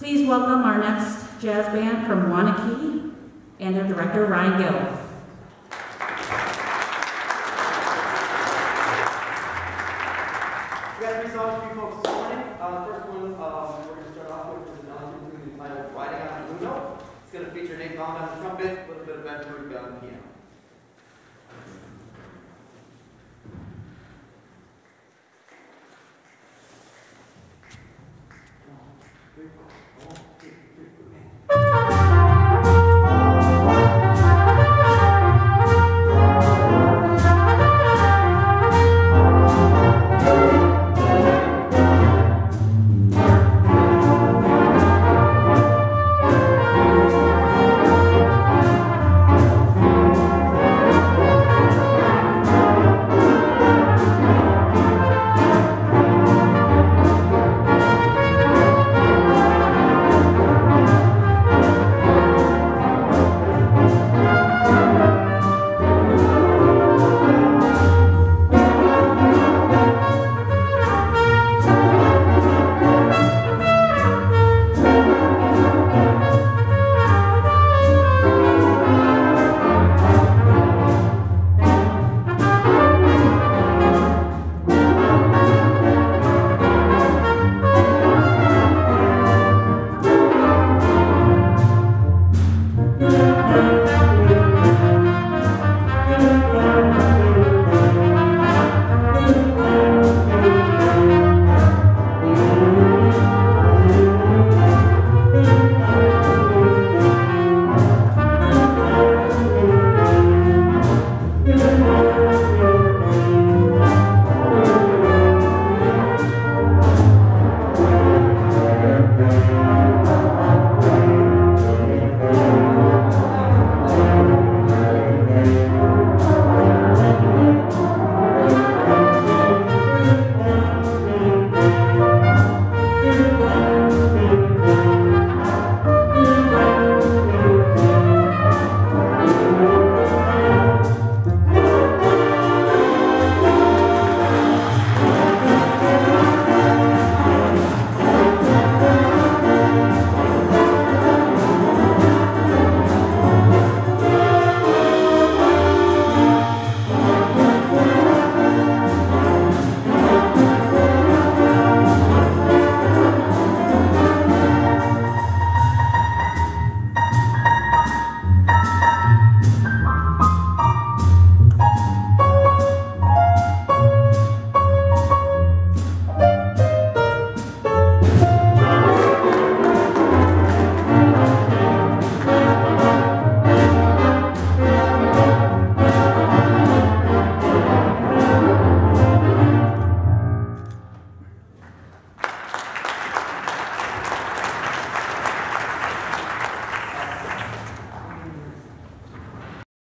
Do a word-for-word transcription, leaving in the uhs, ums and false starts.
Please welcome our next jazz band from Waunakee and their director, Ryan Gill. We got three songs for you folks this morning. Uh, the first one um, we're going to start off with is an Ellington tune entitled Riding on a Blue Note. It's going to feature Nate Baum on the trumpet, a little bit of Ben Berg on the piano. One, two, three, four.